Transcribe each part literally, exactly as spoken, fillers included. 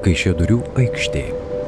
Kaišiadorių aikštė.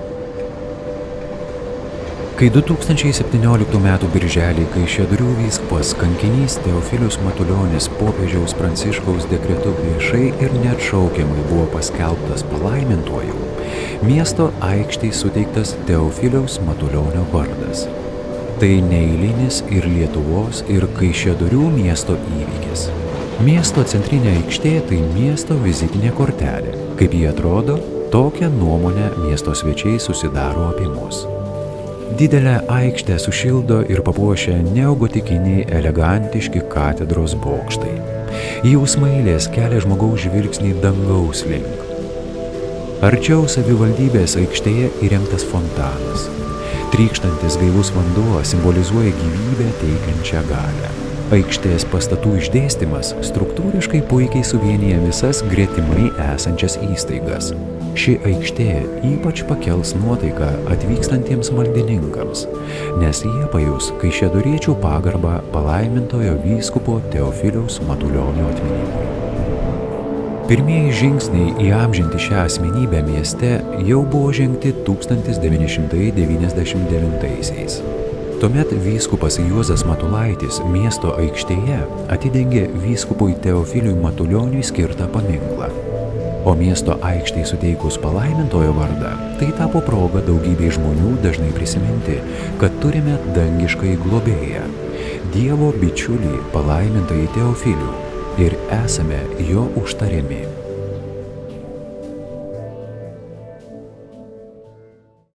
Kai du tūkstančiai septynioliktų metų birželį Kaišiadorių vyskupas kankinys Teofilius Matulionis popiežiaus Pranciškaus dekretu viešai ir neatšaukiamai buvo paskelbtas palaimintuoju, miesto aikštei suteiktas Teofiliaus Matulionio vardas. Tai neeilinis ir Lietuvos, ir Kaišiadorių miesto įvykis. Miesto centrinė aikštė tai miesto vizitinė kortelė. Kaip jie atrodo, tokią nuomonę miesto svečiai susidaro apie mus. Didelę aikštę sušildo ir papuošia neogotikiniai elegantiški katedros bokštai. Jų smailės kelia žmogaus žvilgsnį dangaus link. Arčiau savivaldybės aikštėje įrengtas fontanas. Trykštantis gaivus vanduo simbolizuoja gyvybę teikiančią galią. Aikštės pastatų išdėstymas struktūriškai puikiai suvienija visas gretimai esančias įstaigas. Ši aikštė ypač pakels nuotaiką atvykstantiems maldininkams, nes jie pajus kaišiadoriečių pagarbą palaimintojo vyskupo Teofiliaus Matulionio atminimui. Pirmieji žingsniai įamžinti šią asmenybę mieste jau buvo žengti tūkstantis devyni šimtai devyniasdešimt devintaisiais. Tuomet vyskupas Juozas Matulaitis miesto aikštėje atidengė vyskupui Teofiliui Matulioniui skirtą paminklą. O miesto aikštei suteikus palaimintojo vardą, tai tapo proga daugybei žmonių dažnai prisiminti, kad turime dangiškąjį globėją, Dievo bičiulį palaimintąjį Teofilių ir esame jo užtariami.